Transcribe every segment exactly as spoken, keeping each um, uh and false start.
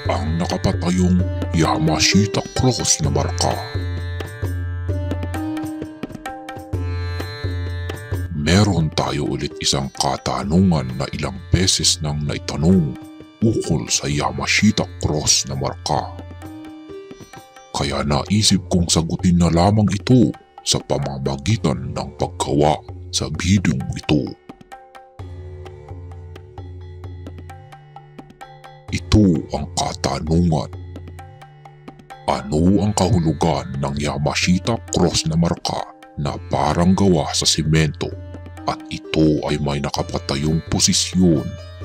ang nakapatayong Yamashita Cross na marka. Meron tayo ulit isang katanungan na ilang beses nang naitanong ukol sa Yamashita Cross na marka. Kaya naisip kong sagutin na lamang ito sa pamamagitan ng paggawa sa bidyong ito. Ito ang katanungan. Ano ang kahulugan ng Yamashita Cross na marka na parang gawa sa simento at ito ay may nakapatayong posisyon?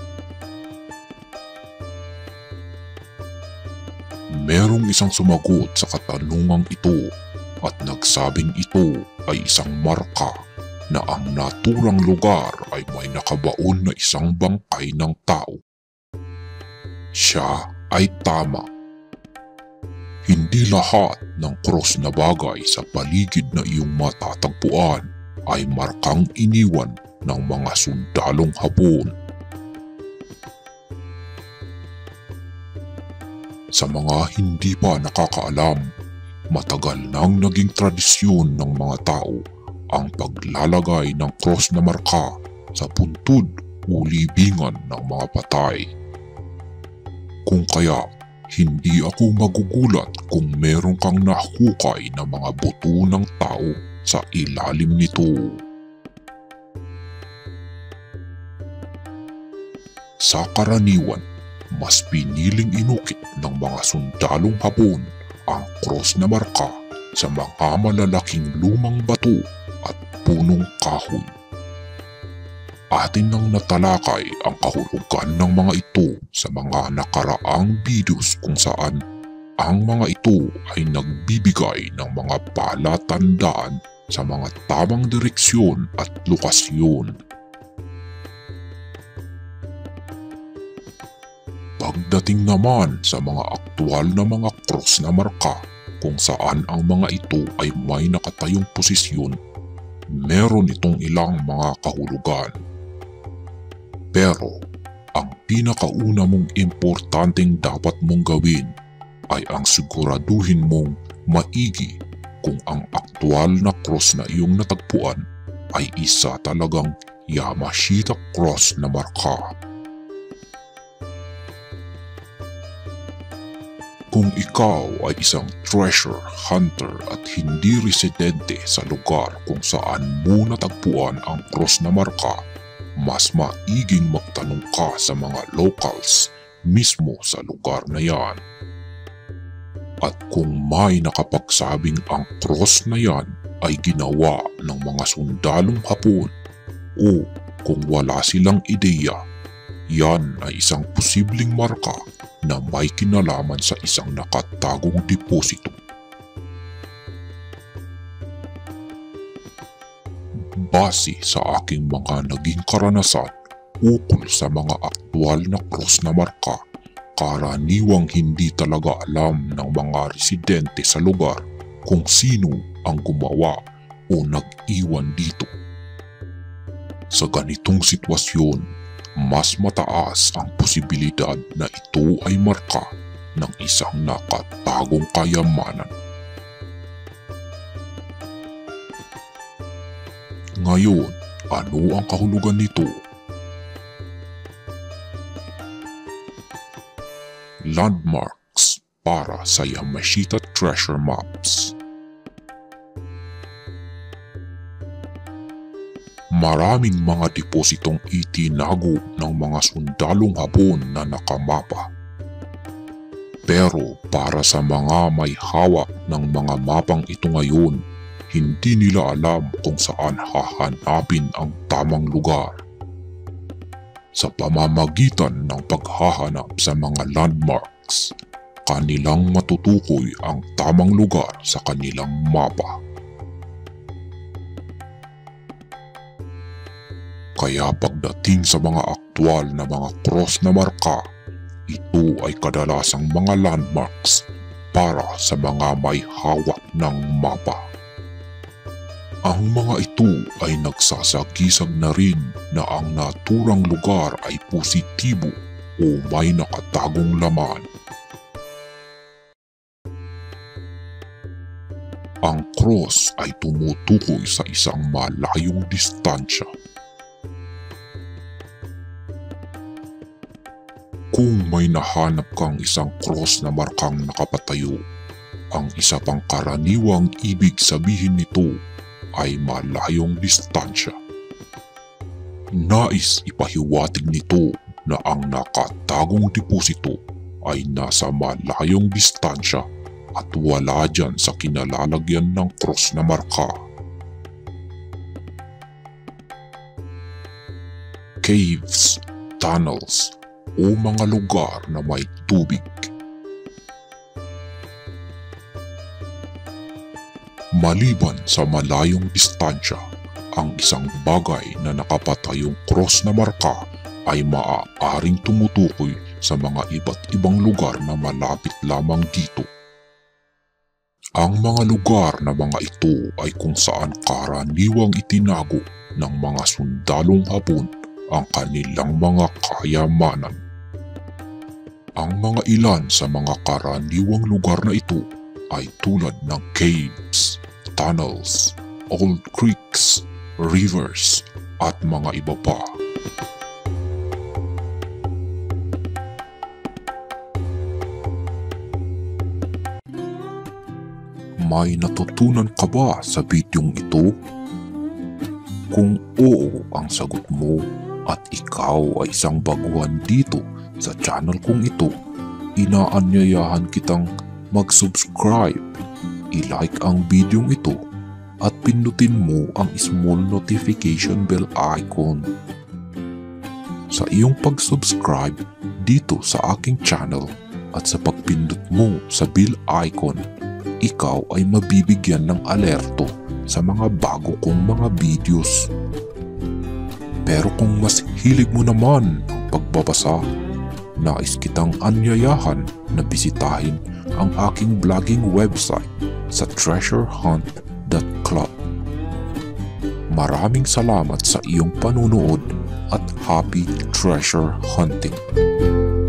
Merong isang sumagot sa katanungang ito at nagsabing ito ay isang marka na ang naturang lugar ay may nakabaon na isang bangkay ng tao. Siya ay tama. Hindi lahat ng cross na bagay sa paligid na iyong matatagpuan ay markang iniwan ng mga sundalong Hapon. Sa mga hindi pa nakakaalam, matagal nang naging tradisyon ng mga tao ang paglalagay ng cross na marka sa puntod o libingan ng mga patay. Kung kaya, hindi ako magugulat kung meron kang nahukay na mga buto ng tao sa ilalim nito. Sa karaniwan, mas piniling inukit ng mga sundalong Hapon ang cross na marka sa mga malalaking lumang bato at punong kahoy. Atin nang natalakay ang kahulugan ng mga ito sa mga nakaraang videos kung saan ang mga ito ay nagbibigay ng mga palatandaan sa mga tamang direksyon at lokasyon. Pagdating naman sa mga aktual na mga cross na marka kung saan ang mga ito ay may nakatayong posisyon, meron itong ilang mga kahulugan. Pero ang pinakauna mong importanteng dapat mong gawin ay ang siguraduhin mong maigi kung ang aktual na cross na iyong natagpuan ay isa talagang Yamashita Cross na marka. Kung ikaw ay isang treasure hunter at hindi residente sa lugar kung saan mo natagpuan ang cross na marka, mas maiging magtanong ka sa mga locals mismo sa lugar na yan. At kung may nakapagsabing ang cross na yan ay ginawa ng mga sundalong Hapon o kung wala silang ideya, yan ay isang posibleng marka na may kinalaman sa isang nakatagong deposito. Base sa aking mga naging karanasan ukol sa mga aktual na cross na marka, karaniwang hindi talaga alam ng mga residente sa lugar kung sino ang gumawa o nag-iwan dito. Sa ganitong sitwasyon, mas mataas ang posibilidad na ito ay marka ng isang nakatagong kayamanan. Ngayon, ano ang kahulugan nito? Landmarks para sa Yamashita Treasure Maps. Maraming mga depositong itinago ng mga sundalong Hapon na nakamapa. Pero para sa mga may hawak ng mga mapang ito ngayon, hindi nila alam kung saan hahanapin ang tamang lugar. Sa pamamagitan ng paghahanap sa mga landmarks, kanilang matutukoy ang tamang lugar sa kanilang mapa. Kaya pagdating sa mga aktwal na mga cross na marka, ito ay kadalasang mga landmarks para sa mga may hawak ng mapa. Ang mga ito ay nagsasagisag na rin na ang naturang lugar ay positibo o may nakatagong laman Ang cross ay tumutukoy sa isang malayong distansya. Kung may nahanap kang isang cross na markang nakapatayo, ang isa pang karaniwang ibig sabihin nito ay malayong distansya. Nais ipahiwatig nito na ang nakatagong deposito ay nasa malayong distansya at wala dyan sa kinalalagyan ng cross na marka. Caves, tunnels, o mga lugar na may tubig. Maliban sa malayong distansya, ang isang bagay na nakapatayong cross na marka ay maaaring tumutukoy sa mga iba't ibang lugar na malapit lamang dito. Ang mga lugar na mga ito ay kung saan karaniwang itinago ng mga sundalong Hapon ang kanilang mga kayamanan. Ang mga ilan sa mga karaniwang lugar na ito ay tulad ng caves, tunnels, old creeks, rivers, at mga iba pa. May natutunan ka ba sa bidyong ito? Kung oo ang sagot mo at ikaw ay isang baguhan dito sa channel kong ito, inaanyayahan kitang mag-subscribe, i-like ang bidyong ito at pindutin mo ang small notification bell icon. Sa iyong pag-subscribe dito sa aking channel at sa pagpindot mo sa bell icon, ikaw ay mabibigyan ng alerto sa mga bago kong mga videos. Pero kung mas hilig mo naman ang pagbabasa, nais kitang anyayahan na bisitahin ang aking vlogging website sa treasure hunt dot club. Maraming salamat sa iyong panunood at happy treasure hunting!